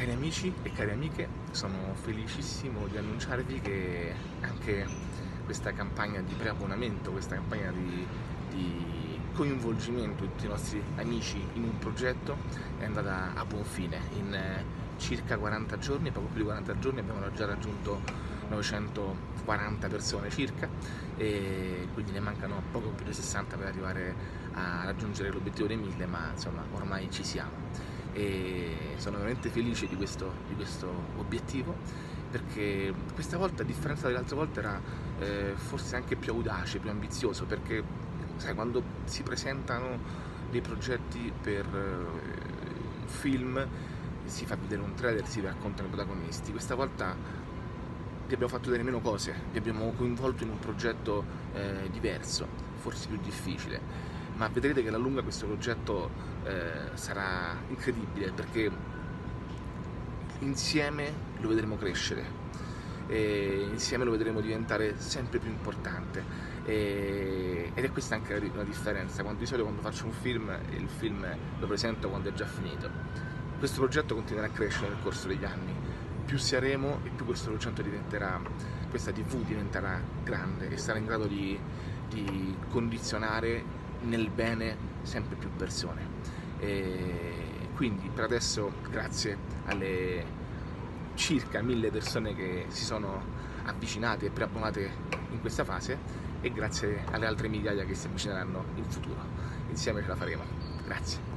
Cari amici e cari amiche, sono felicissimo di annunciarvi che anche questa campagna di preabbonamento, questa campagna di coinvolgimento di tutti i nostri amici in un progetto è andata a buon fine. In circa 40 giorni, poco più di 40 giorni, abbiamo già raggiunto 940 persone circa, e quindi ne mancano poco più di 60 per arrivare a raggiungere l'obiettivo dei 1000, ma insomma ormai ci siamo. E sono veramente felice di questo obiettivo, perché questa volta, a differenza delle altre volte, era forse anche più audace, più ambizioso, perché sai, quando si presentano dei progetti per film, si fa vedere un trailer, si raccontano i protagonisti. Questa volta vi abbiamo fatto vedere meno cose, vi abbiamo coinvolto in un progetto diverso, forse più difficile, ma vedrete che alla lunga questo progetto sarà incredibile, perché insieme lo vedremo crescere, e insieme lo vedremo diventare sempre più importante, ed è questa anche una differenza. Di solito quando faccio un film, il film lo presento quando è già finito. Questo progetto continuerà a crescere nel corso degli anni, più saremo e più questo progetto questa TV diventerà grande e sarà in grado di condizionare nel bene sempre più persone. E quindi per adesso, grazie alle circa 1000 persone che si sono avvicinate e preabbonate in questa fase, e grazie alle altre migliaia che si avvicineranno in futuro, insieme ce la faremo. Grazie.